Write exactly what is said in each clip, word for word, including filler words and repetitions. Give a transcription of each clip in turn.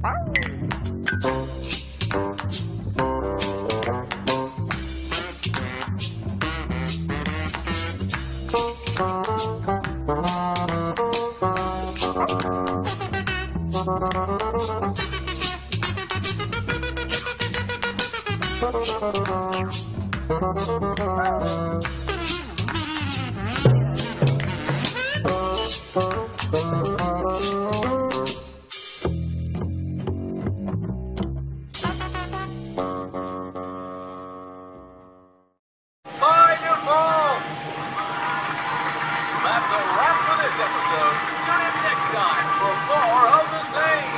That's a wrap for this episode. Tune in next time for more of the same.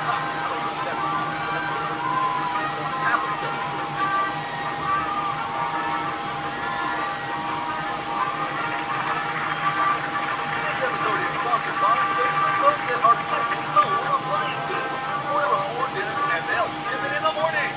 This episode is sponsored by the good folks at Arcadians Home Appliances. Order before dinner and they'll ship it in the morning.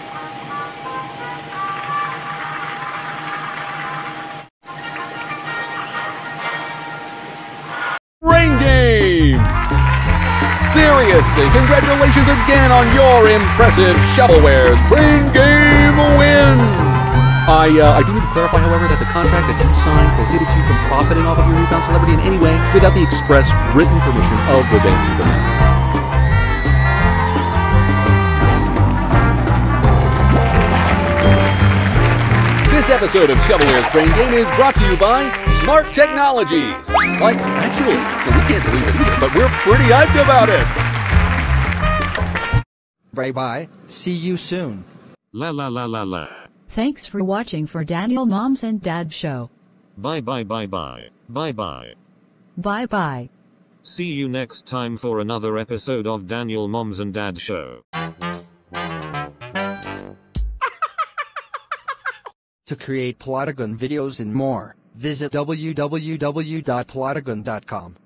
Brain Game! Seriously, congratulations again on your impressive Shovelware's Brain Game win! I, uh, I do need to clarify, however, that the contract that you signed prohibits you from profiting off of your newfound celebrity in any way without the express written permission of the then Superman. This episode of Shovelware's Brain Game is brought to you by Smart Technologies. Like, actually, we can't believe it either, but we're pretty hyped about it. Bye-bye. See you soon. La la la la la. Thanks for watching for Daniel Moms and Dad's show. Bye bye bye bye. Bye bye. Bye bye. See you next time for another episode of Daniel Moms and Dad Show. To create Plotagon videos and more, visit w w w dot plotagon dot com.